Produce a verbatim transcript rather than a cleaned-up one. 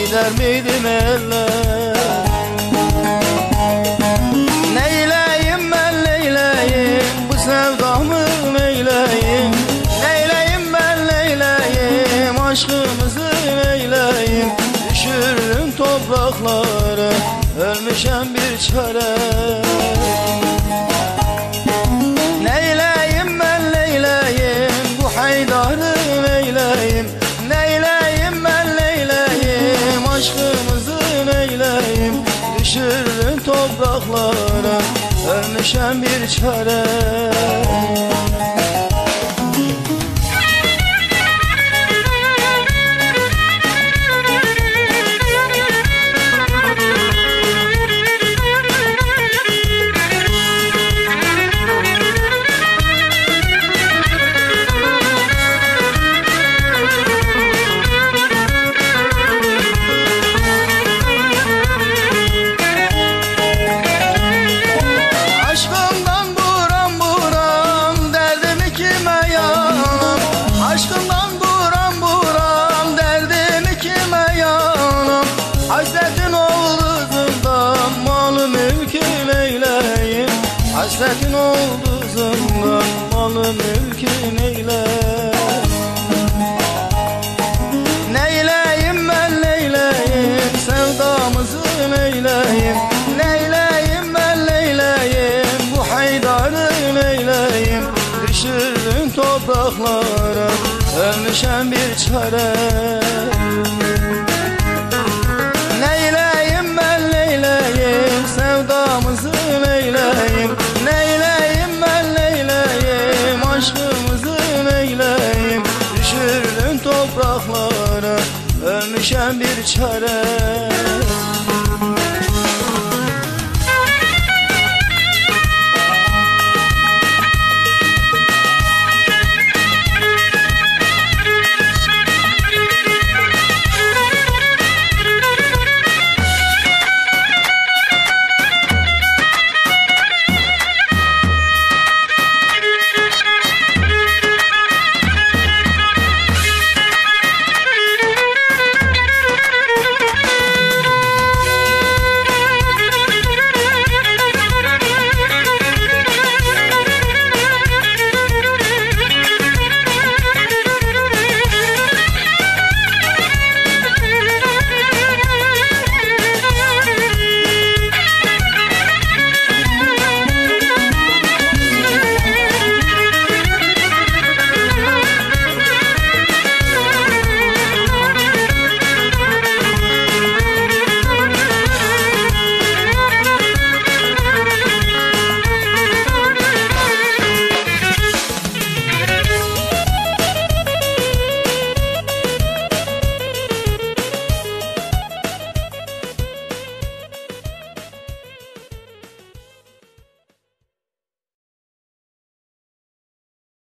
gider miydim eller? Neyleyim ben neyleyim, bu sevdamı neyleyim? Neyleyim ben neyleyim, aşkımızı neyleyim? Düşürürüm topraklara, ölmüşem bir çare. Neyleyim ben neyleyim, bu haydarı neyleyim? Neyleyim ben neyleyim, aşkımızı neyleyim? Düşürürüm topraklara, ölmüşem bir çare. Aşkından buram buram, derdimi kime yanam? Hasretin oldu zindan, malı mülkü neyleyim? Hasretin oldu zindan, malı mülkü neyleyim? Neyleyim ben neyleyim, sevdamızı neyleyim? Neyleyim ben neyleyim, bu haydarı neyleyim? Düşürdün topraklara, ölmüşem bir çare. Neyleyim ben neyleyim, sevdamızı neyleyim? Neyleyim ben neyleyim, aşkımızı neyleyim? Düşürdün topraklara, ölmüşem bir çare.